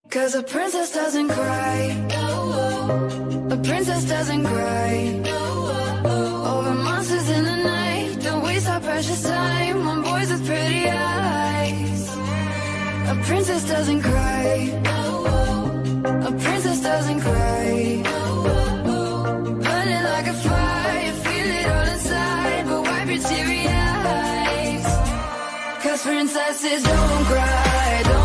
'Cause a princess doesn't cry. A princess doesn't cry. Over monsters in the night. Don't waste our precious time on boys with pretty eyes. A princess doesn't cry. A princess doesn't cry. Burning like a fire, feel it all inside, but wipe your teary eyes. 'Cause princesses don't cry.